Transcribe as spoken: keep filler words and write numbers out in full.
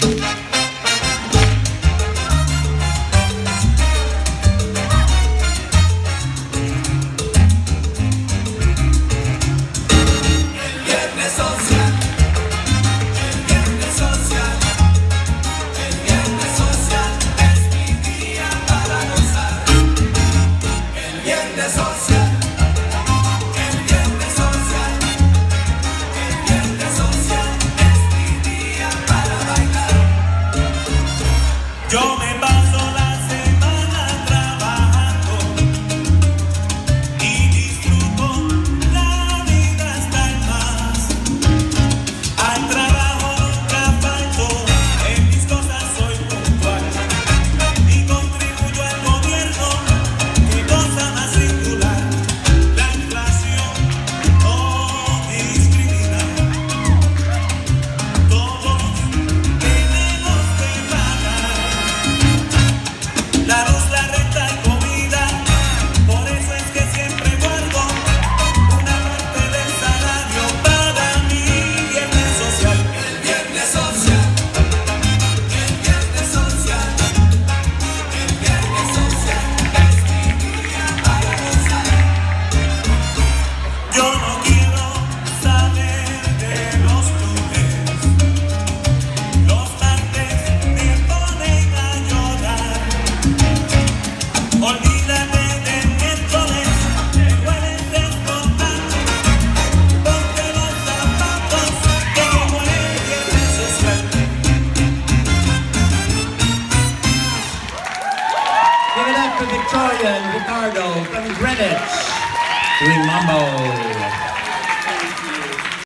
Yo me paso la semana trabajando y disfruto la vida hasta el más. Al trabajo nunca falto, en mis cosas soy puntual y contribuyo al gobierno, qué cosa más singular. La inflación no discrimina, todos tenemos que pagar. La luz, la renta y comida, por eso es que siempre guardo una parte del salario para mi viernes social. El viernes social, el viernes social, el viernes social es mi día para gozar. Yo no quiero saber de los lunes, los martes me ponen a llorar. Olvídate del miércoles, el jueves descontando, ponte los zapatos que llegó el viernes social. Give it up for Victoria and Ricardo from Greenwich doing Mambo.